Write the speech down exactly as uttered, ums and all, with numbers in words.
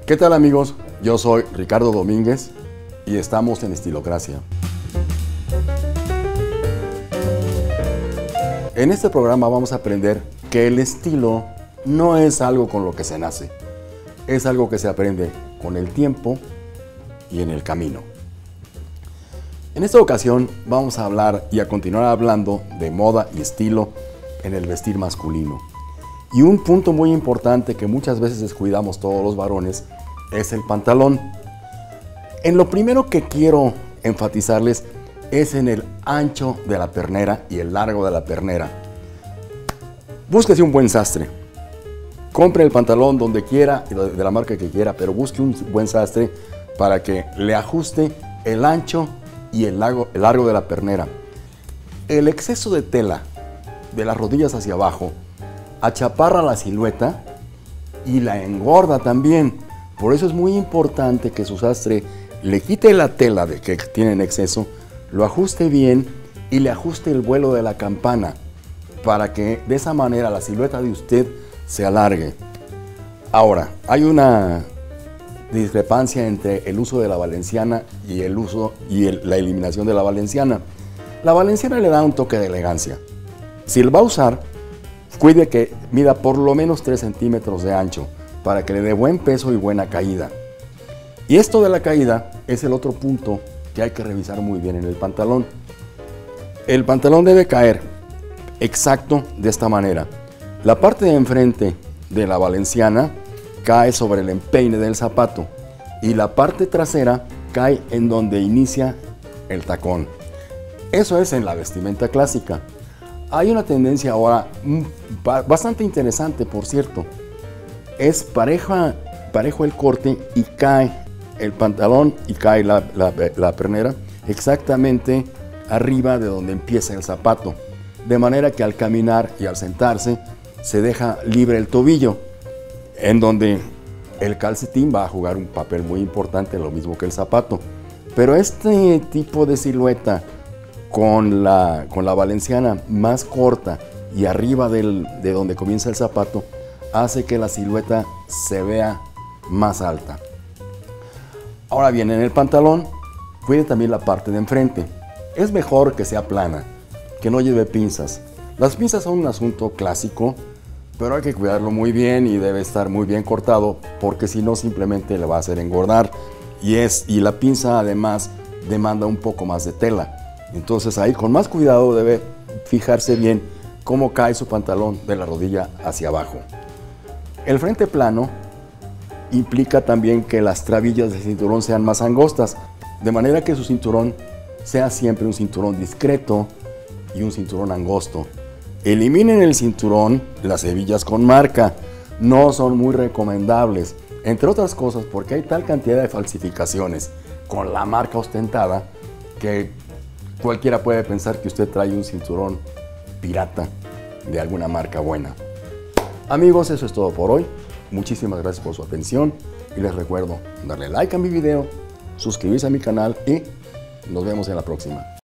¿Qué tal, amigos? Yo soy Ricardo Domínguez y estamos en Estilocracia. En este programa vamos a aprender que el estilo no es algo con lo que se nace, es algo que se aprende con el tiempo y en el camino. En esta ocasión vamos a hablar y a continuar hablando de moda y estilo en el vestir masculino. Y un punto muy importante que muchas veces descuidamos todos los varones es el pantalón. En lo primero que quiero enfatizarles es en el ancho de la pernera y el largo de la pernera. Búsquese un buen sastre. Compre el pantalón donde quiera, de la marca que quiera, pero busque un buen sastre para que le ajuste el ancho y el largo, el largo de la pernera. El exceso de tela de las rodillas hacia abajo achaparra la silueta y la engorda también. Por eso es muy importante que su sastre le quite la tela de que tiene en exceso, lo ajuste bien y le ajuste el vuelo de la campana para que de esa manera la silueta de usted se alargue. Ahora, hay una discrepancia entre el uso de la valenciana y el uso y el, la eliminación de la valenciana. La valenciana le da un toque de elegancia. Si lo va a usar, cuide que mida por lo menos tres centímetros de ancho para que le dé buen peso y buena caída. Y esto de la caída es el otro punto que hay que revisar muy bien en el pantalón. El pantalón debe caer exacto de esta manera. La parte de enfrente de la valenciana cae sobre el empeine del zapato y la parte trasera cae en donde inicia el tacón. Eso es en la vestimenta clásica. Hay una tendencia ahora bastante interesante, por cierto. Es pareja, parejo el corte y cae el pantalón y cae la, la, la pernera exactamente arriba de donde empieza el zapato. De manera que al caminar y al sentarse se deja libre el tobillo, en donde el calcetín va a jugar un papel muy importante, lo mismo que el zapato. Pero este tipo de silueta con la, con la valenciana más corta y arriba del, de donde comienza el zapato, hace que la silueta se vea más alta. Ahora bien, en el pantalón, cuide también la parte de enfrente. Es mejor que sea plana, que no lleve pinzas. Las pinzas son un asunto clásico, pero hay que cuidarlo muy bien y debe estar muy bien cortado, porque si no simplemente le va a hacer engordar. Y, es, y la pinza además demanda un poco más de tela. Entonces ahí con más cuidado debe fijarse bien cómo cae su pantalón de la rodilla hacia abajo. El frente plano implica también que las trabillas del cinturón sean más angostas, de manera que su cinturón sea siempre un cinturón discreto y un cinturón angosto. Eliminen el cinturón, las hebillas con marca, no son muy recomendables, entre otras cosas porque hay tal cantidad de falsificaciones con la marca ostentada que cualquiera puede pensar que usted trae un cinturón pirata de alguna marca buena. Amigos, eso es todo por hoy. Muchísimas gracias por su atención y les recuerdo darle like a mi video, suscribirse a mi canal y nos vemos en la próxima.